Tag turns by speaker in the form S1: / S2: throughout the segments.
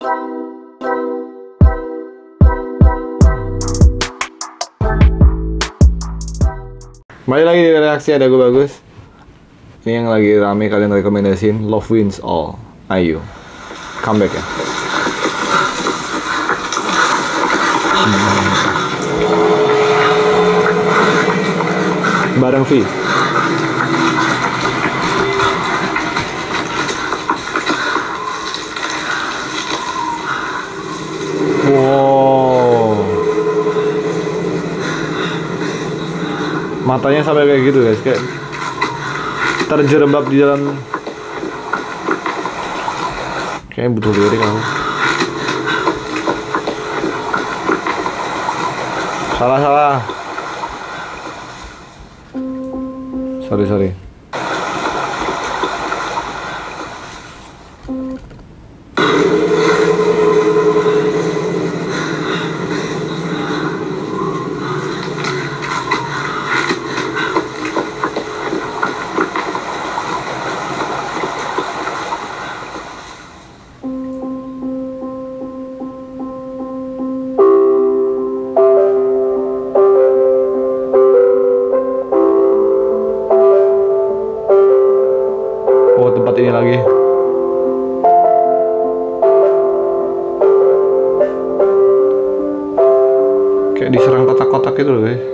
S1: Kembali lagi di reaksi ada gue Bagus. Ini yang lagi rame kalian rekomendasiin, Love Wins All, Ayu. Comeback ya. Bareng V. Wow. Matanya sampai kayak gitu guys, kayak terjerembab di dalam. Kayaknya butuh lirik aku. Salah. Sorry. Oh, tempat ini lagi. Kayak diserang kotak-kotak gitu loh guys.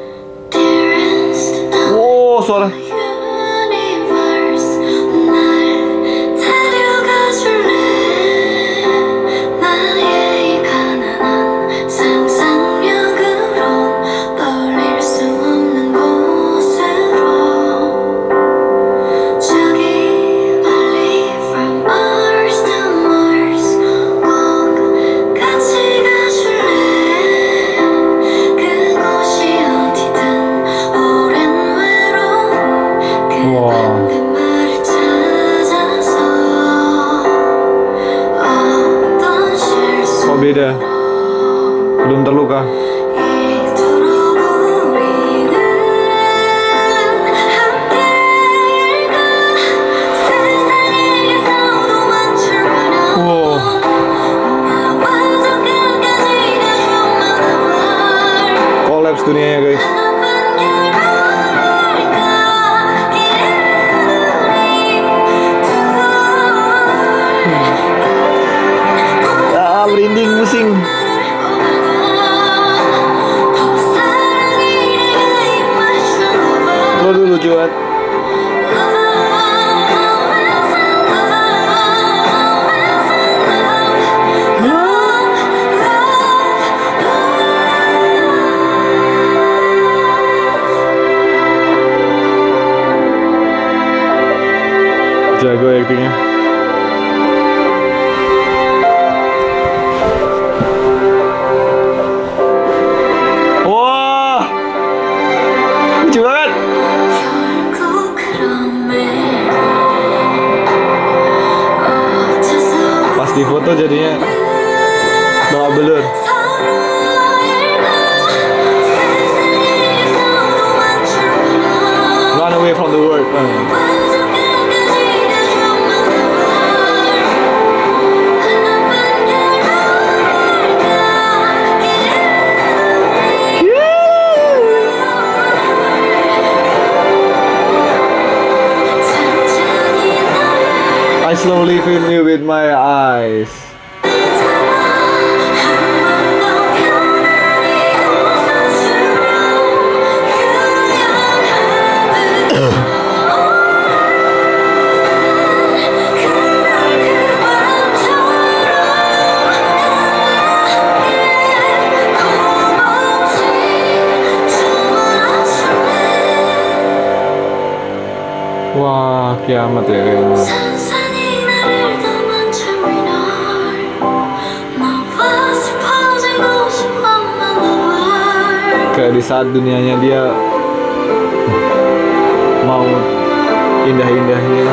S1: Wow, suara. Beda, belum terluka. Wow. Kolaps dunianya guys. Merinding, pusing. Lo dulu cuat. Jago aktingnya. Lucu banget. Pas di foto jadinya bawa belur. Run away from the world. I slowly film you with my eyes. Wah, kiamat ya kayaknya. Kayak di saat dunianya dia mau indah-indahnya.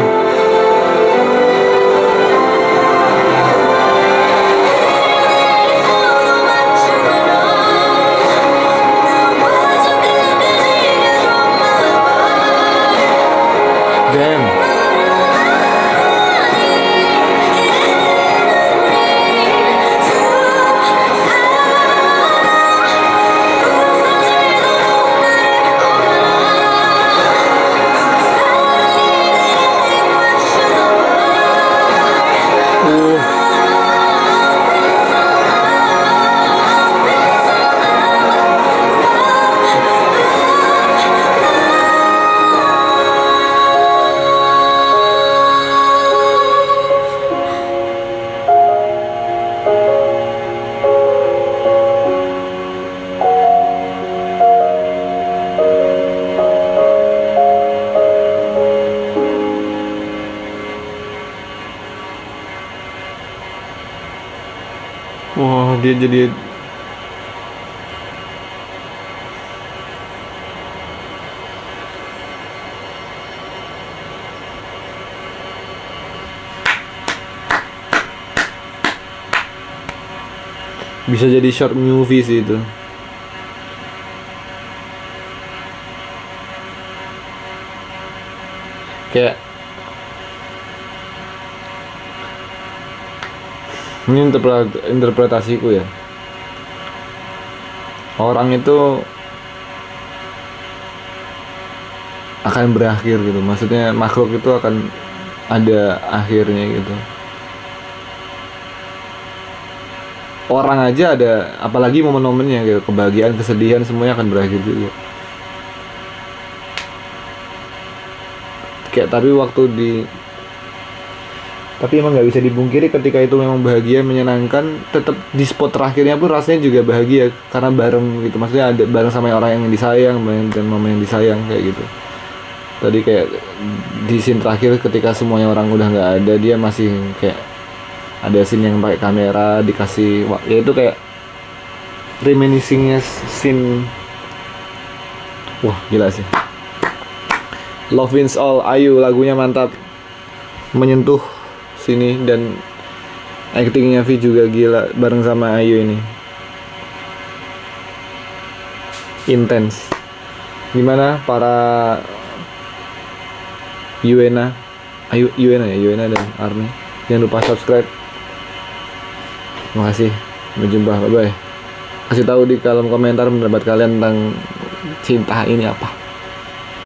S1: Damn. Wah, dia jadi bisa jadi short movie sih itu. Kayak ini interpretasiku ya. Orang itu akan berakhir gitu. Maksudnya makhluk itu akan ada akhirnya gitu. Orang aja ada, apalagi momen-momennya gitu, kebahagiaan, kesedihan semuanya akan berakhir juga. Kayak tapi emang nggak bisa dipungkiri ketika itu memang bahagia, menyenangkan, tetap di spot terakhirnya pun rasanya juga bahagia karena bareng gitu. Maksudnya ada bareng sama orang yang disayang dan mama yang disayang kayak gitu. Tadi kayak di scene terakhir ketika semuanya orang udah nggak ada, dia masih kayak ada scene yang pakai kamera dikasih, ya itu kayak reminiscingnya scene. Wah gila sih. Love Wins All, Ayu, lagunya mantap, menyentuh sini, dan actingnya Vi juga gila bareng sama Ayu ini, intens. Gimana para Yuena, Yuena dan Army, jangan lupa subscribe. Terima kasih, sampai jumpa, bye bye. Kasih tahu di kolom komentar pendapat kalian tentang cinta ini apa.